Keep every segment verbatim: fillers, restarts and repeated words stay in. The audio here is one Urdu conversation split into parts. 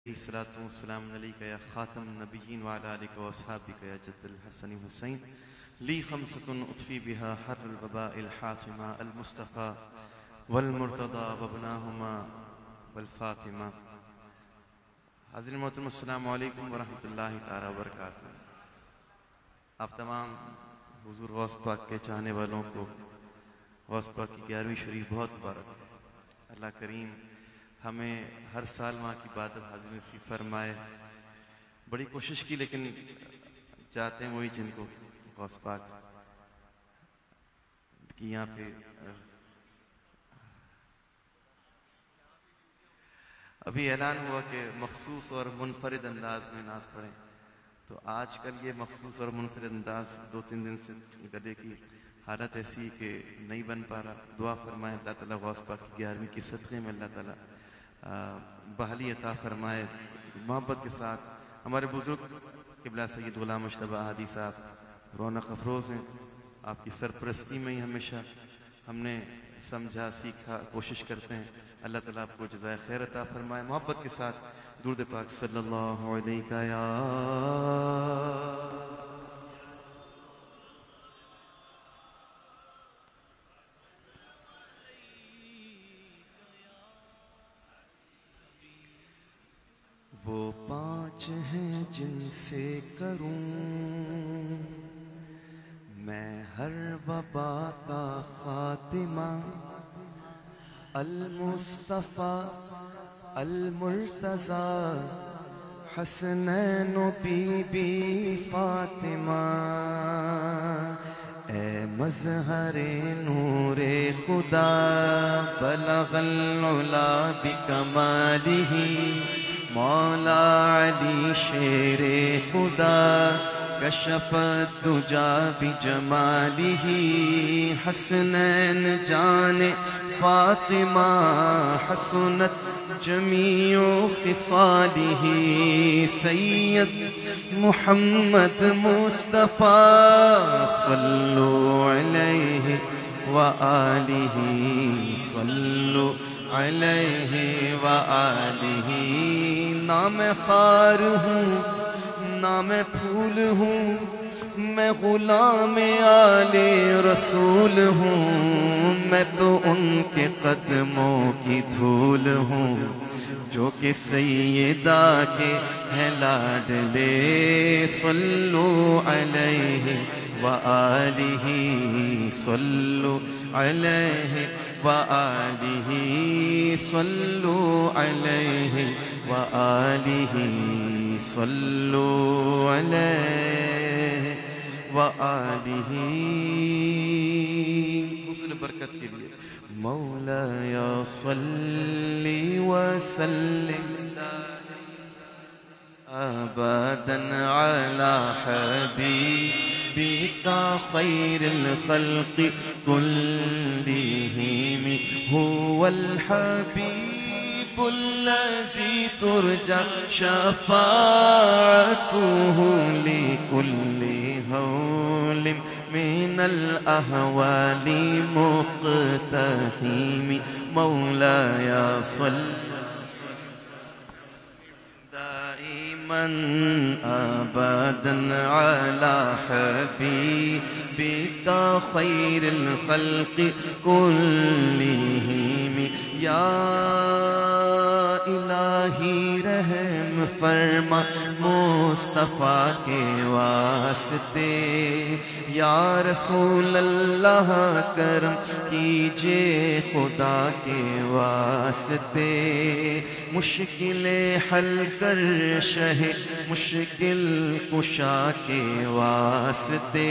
الصلاة والسلام عليك يا خاتم النبيين وعلى آلك وأصحابك يا جد الحسن حسين لي خمسة أطفي بها حر الوباء الحاتمة المصطفى والمرتضى وابناهما والفاطمة. حاضرین محترم السلام علیکم ورحمۃ اللہ تعالیٰ وبرکاتہ. آپ تمام حضور غوث پاک کے چاہنے والوں کو غوث پاک کی گیارہویں شریف بہت مبارک. اللہ کریم ہمیں ہر سال وہاں کی عبادت حاضر نصیب فرمائے. بڑی کوشش کی لیکن چاہتے ہیں وہی جن کو غوث پاک کی یہاں پہ ابھی اعلان ہوا کہ مخصوص اور منفرد انداز میں نعت پڑھیں. تو آج کل یہ مخصوص اور منفرد انداز دو تین دن سے گلے کی حالت ایسی کہ نہیں بن پا رہا. دعا فرمائے اللہ تعالیٰ غوث پاک کی گیارہویں کی صدقے میں اللہ تعالیٰ بحالی عطا فرمائے. محبت کے ساتھ ہمارے بزرگ قبلہ سید غلام مجتبیٰ ہادی صاحب رونق افروز ہیں. آپ کی سرپرستی میں ہی ہمیشہ ہم نے سمجھا سیکھا کوشش کرتے ہیں. اللہ تعالیٰ آپ کو جزائے خیر عطا فرمائے. محبت کے ساتھ درود پاک صلی اللہ علیہ یا وہ پانچ ہیں جن سے کروں میں ہر وبا کا خاتمہ. المصطفیٰ المرتضیٰ حسنین و بی بی فاطمہ. اے مظہر نور خدا بلغ العلا بکمالہ. مولا علی شیر خدا کشف الدجا بجمالہ. حسنین جان فاطمہ حسنت جمیع خصالہ. سید محمد مصطفیٰ صلو علیہ وآلہ صلو علیہ وآلہ. نام خار ہوں نام پھول ہوں میں غلام آل رسول ہوں. میں تو ان کے قدموں کی دھول ہوں جو کہ سیدہ کے ہیں لاڈلے. صلو علیہ وآلہ صلو علیہ وآلہ صلو علیہ وآلہ صلو علیہ وآلہ. غسل برکت کے لیے مولایا صلی وسلم ابدا علی حبیبک خیر الخلق کلہم. هو الحبیب الذی ترجى شفاعته لكل هول من الأهوال مقتحم. مولاي صل دائما أبدا على حبيبك خير الخلق كلهم. یا الہی رحم فرما مصطفیٰ کے واسطے. یا رسول اللہ کرم کیجئے خدا کے واسطے. مشکلیں حل کر شہ مشکل کشا کے واسطے.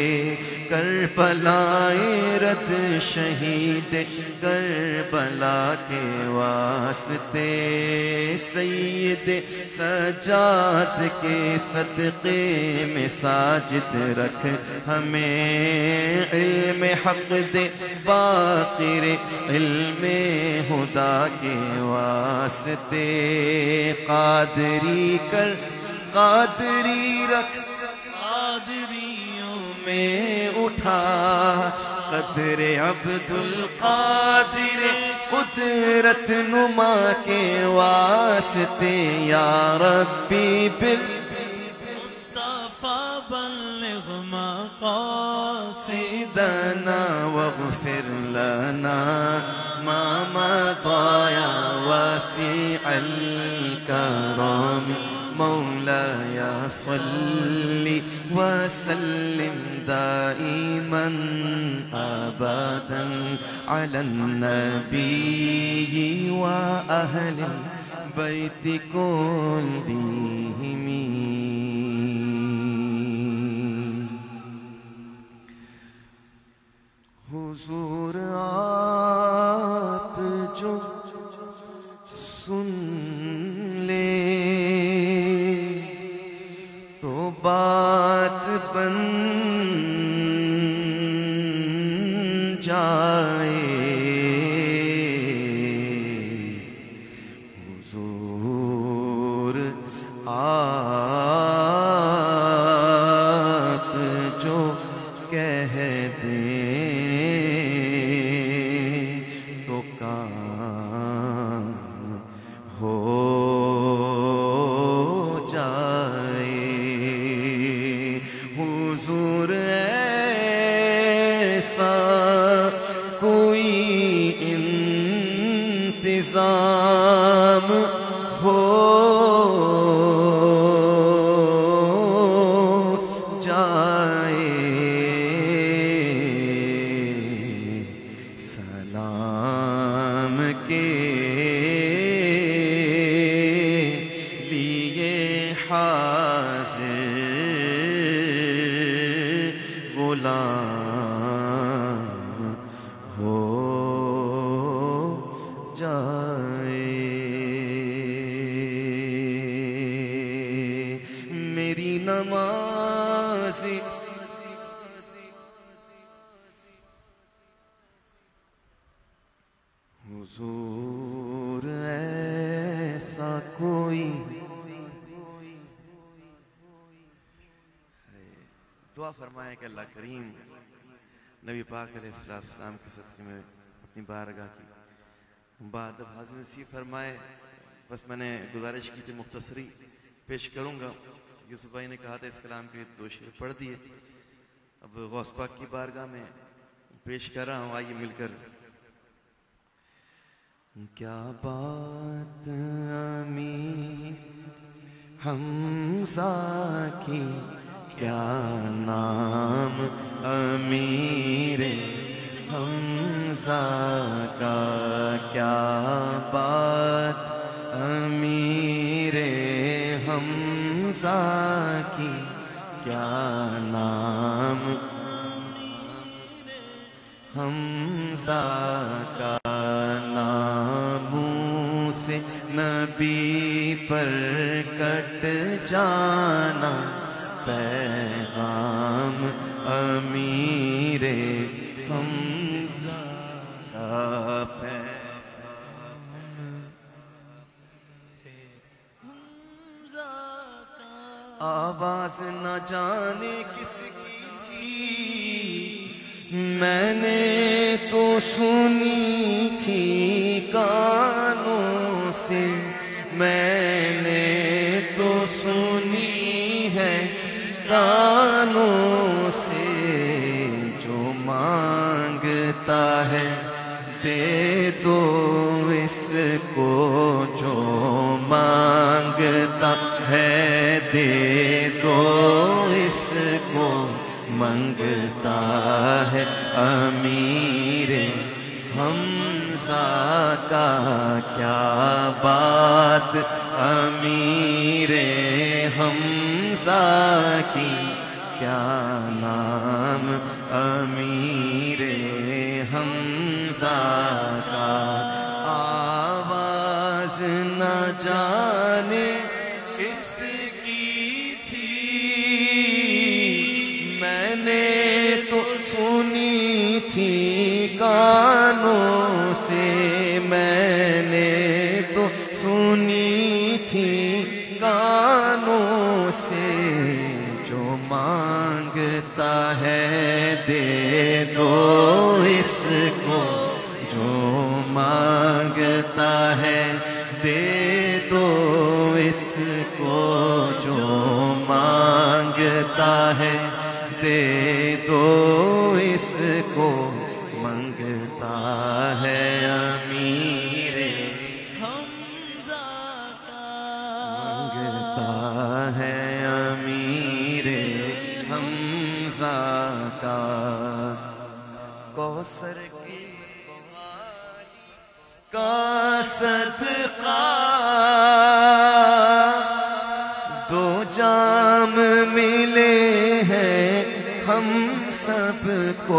کربلائے رد شہید کربلا کے واسطے. سید سجاد کے صدقے میں ساجد رکھ ہمیں. علم حق دے باقر علم خدا کے واسطے. قادری کر قادری رکھ قادریوں میں اٹھا. قدر عبد القادر قدرت نما کے واسطے یا ربی بالمصطفیٰ بلغ مقاصدنا واغفر لنا ما مضى يا واسع الكرم مولاي صل وسلم دائما أبدا على النبي وأهل البيت كلهم. حضور آپ جو سن لے تو بات بن جائے. حضور آپ جو کہہ دیں تو کام ہو جائے. حضور ایسا کوئی انتظام ہو جائے. سلام کے لیے حاضر غلام ہو جائے. میری نماز حضور ایسا کوئی. دعا فرمائیں کہ اللہ کریم نبی پاک علیہ السلام کے صدقے میں اپنی بارگاہ کی بعد اب حاضر نصیب فرمائے. بس میں نے گزارش کی تھی مختصری پیش کروں گا. یوسف بھائی نے کہا تھا اس کلام کے دو شعر پڑھ دیے. اب غوث پاک کی بارگاہ میں پیش کر رہا ہوں. آئیے مل کر. کیا بات امیر حمزہ کی کیا نام امیر حمزہ کا. کیا بات امیر حمزہ کی کیا نام حمزہ کا. ناموس نبی پر کٹ جانا پیغام امیر حمزہ کا پیغام. آواز نہ جانے کس کی تھی میں نے تو سنی تھی کانوں سے. میں نے تو سنی ہے کانوں سے. جو مانگتا ہے دے دو اس کو. جو مانگتا ہے دے دو اس کو. منگتا ہے امیر حمزہ کا کیا بات امیر حمزہ کی کیا نام امیر حمزہ کا. آواز نہ جانے کس کی تھی میں نے تو سنی تھی کانوں سے. میں نے تو سنی تھی کانوں سے. جو مانگتا ہے دے دو اس کو. جو مانگتا کو جو مانگتا ہے دے دو اس کو منگتا ہے امیر حمزہ کا منگتا ہے امیر حمزہ کا کوثر کی وادی کا صدقہ دو جام ملے ہیں ہم سب کو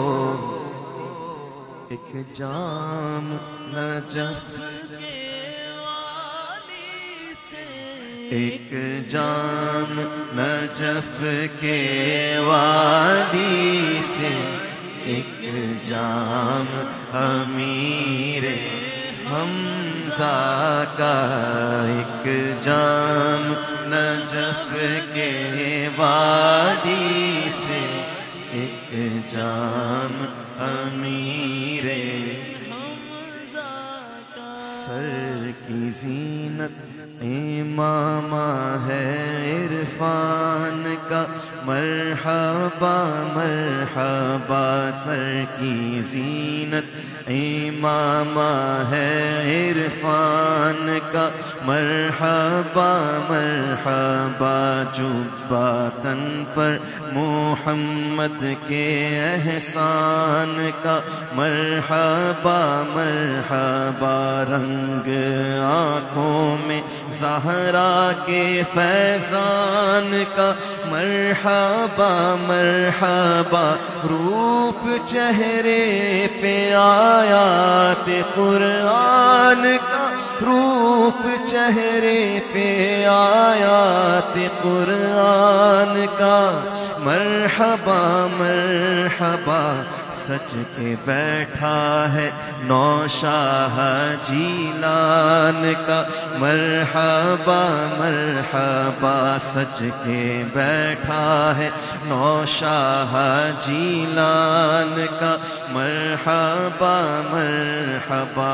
ایک جام نجف کے وادی سے ایک جام نجف کے وادی سے ایک جام امیر حمزہ کا ایک جام نجف کے وادی سے ایک جام امیر حمزہ کا سر کی زینت امامہ ہے عرفان کا مرحبا مرحبا سر کی زینت امامہ ہے عرفان کا مرحبا مرحبا جبہ تن پر محمد کے احسان کا مرحبا مرحبا رنگ آنکھوں میں زہرا کے فیضان کا مرحبا مرحبا روپ چہرے پہ آیات قرآن کا روپ چہرے پہ آیات قرآن کا مرحبا مرحبا سچ کے بیٹھا ہے نوشاہ جیلان کا مرحبا مرحبا سچ کے بیٹھا ہے نوشاہ جیلان کا مرحبا مرحبا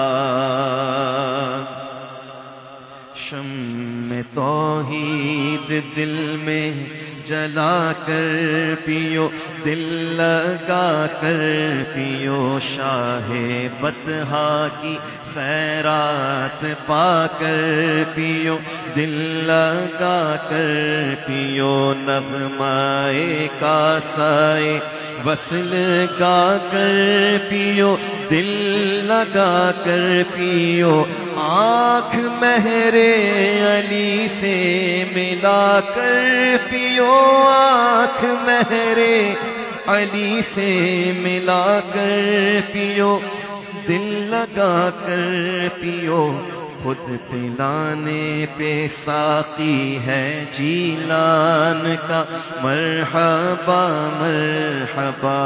شمع توحید دل میں جلا کر پیو دل لگا کر پیو شاہ بطحا کی خیرات پا کر پیو دل لگا کر پیو نغمہ کاسائے وصل گا کر پیو دل لگا کر پیو آنکھ مہر علی سے ملا کر پیو آنکھ مہر علی سے ملا کر پیو دل لگا کر پیو خود پلانے پہ ساقی ہے جیلان کا مرحبا مرحبا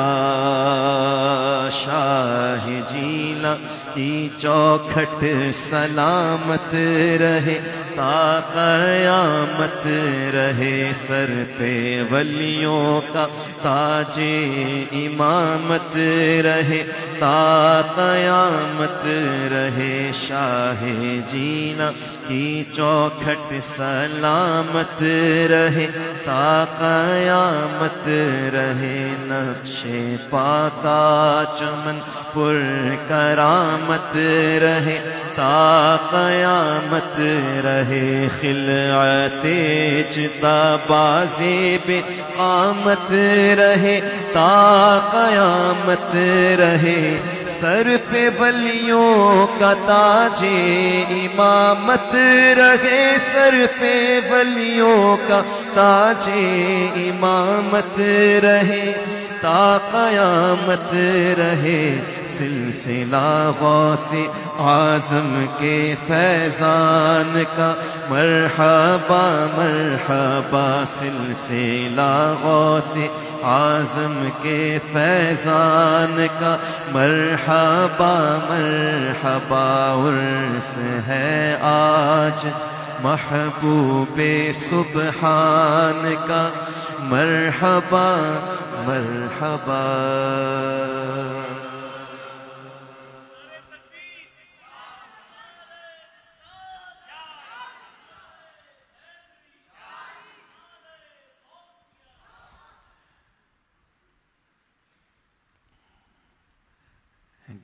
شاہ جیلان کی چوکھٹ سلامت رہے تا قیامت رہے سر پہ ولیوں کا تاج امامت رہے تا قیامت رہے شاہ جینا کی چوکھٹ سلامت رہے تا قیامت رہے نقش پاکا چمن پر کرامت رہے تا قیامت رہے خلعت چتا بازی بے قامت رہے تا قیامت رہے سر پہ ولیوں کا تاج امامت رہے سر پہ ولیوں کا تاج امامت رہے تا قیامت رہے سلسلہ غوث اعظم کے فیضان کا مرحبا مرحبا سلسلہ غوث اعظم کے فیضان کا مرحبا مرحبا عرس ہے آج محبوب سبحان کا مرحبا مرحبا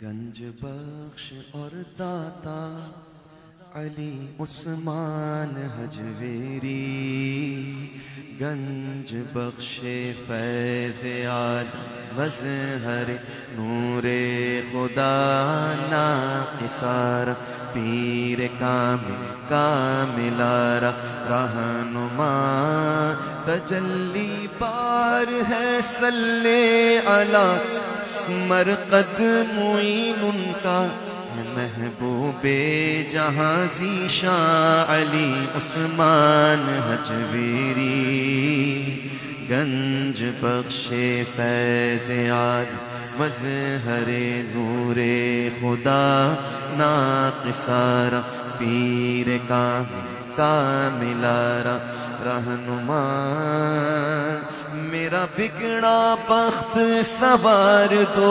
گنج بخش اور داتا علی عثمان حجویری، گنج بخش فیض عالم مظہر نور خدا ناقصار، پیر کامل کاملارا رہنما تجلی بار ہے، صلی علی مرقد معین ان کا ہے، محبوب جہاں ذیشان علی عثمان حجویری، گنج بخش فیض عالم مظہر نور خدا ناقصارا، پیر کامل کاملارا رہنما، میرا بگڑا بخت سوار دو،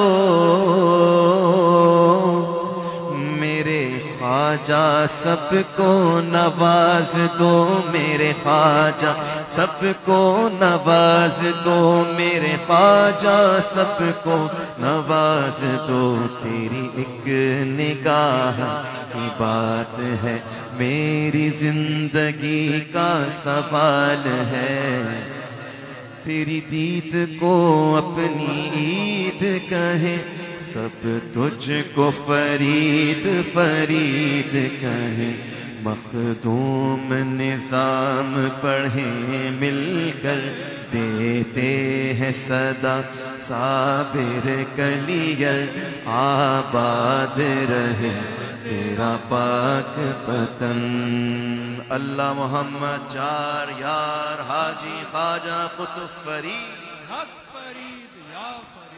میرے خواجہ سب کو نواز دو، میرے خواجہ سب کو نواز دو، میرے خواجہ سب کو نواز دو، تیری ایک نگاہ کی بات ہے، میری زندگی کا سوال ہے، تیری دید کو اپنی عید کہیں، سب تجھ کو فرید فرید کہیں، مخدوم نظام پڑھیں مل کر، دیتے ہیں صدا صابر کلیل، آباد رہے تیرا پاک پتن، اللہ محمد چار یار حاجی خواجہ قطب فرید، حق فرید یا فرید۔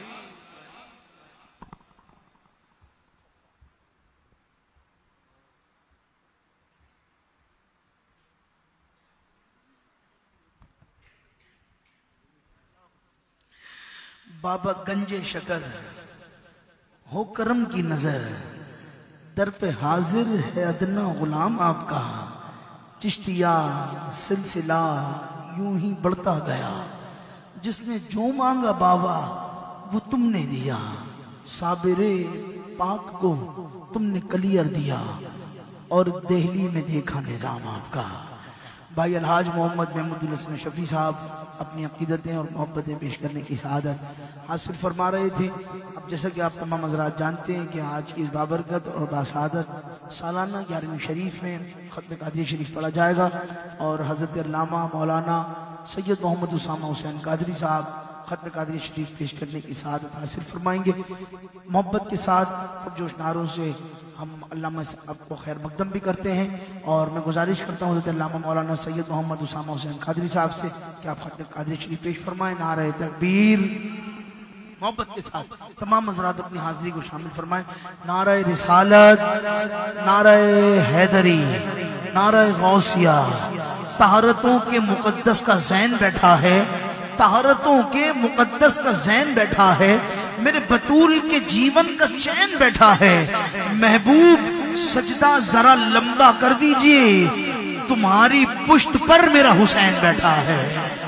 بابا گنج شکر ہو کرم کی نظر، در پہ حاضر ہے ادنا غلام آپ کا، چشتیہ سلسلہ یوں ہی بڑھتا گیا، جس نے جو مانگا بابا وہ تم نے دیا، صابر پاک کو تم نے کلیئر دیا، اور دہلی میں دیکھا نظام آپ کا۔ بھائی الحاج محمد محمود الحسن شفیع صاحب اپنی عقیدتیں اور محبتیں پیش کرنے کی سعادت حاصل فرما رہے تھے۔ اب جیسا کہ آپ تمام حضرات جانتے ہیں کہ آج کی اس بابرکت اور باسعادت سالانہ گیارہویں شریف میں ختم قادری شریف پڑھا جائے گا، اور حضرت علامہ مولانا سید محمد اسامہ حسین قادری صاحب ختم قادری شریف پیش کرنے کی سعادت حاصل فرمائیں گے۔ محبت کے ساتھ جوش نعروں سے ہم علامہ صاحب کو خیر مقدم بھی کرتے ہیں، اور میں گزارش کرتا ہوں حضرت علامہ مولانا سید محمد اسامہ حسین قادری صاحب سے کہ آپ ختم قادری شریف پیش فرمائیں۔ نعرہ تکبیر، محبت کے ساتھ تمام حضرات اپنی حاضری کو شامل فرمائیں۔ نعرہ رسالت، نعرہ حیدری، نعرہ غوثیہ، طہارتوں کے مقدس کا زین بیٹھا ہے، طہارتوں کے مقدس کا زین بیٹھا ہے، میرے بطول کے جیون کا چین بیٹھا ہے، محبوب سجدہ ذرا لمبا کر دیجئے، تمہاری پشت پر میرا حسین بیٹھا ہے۔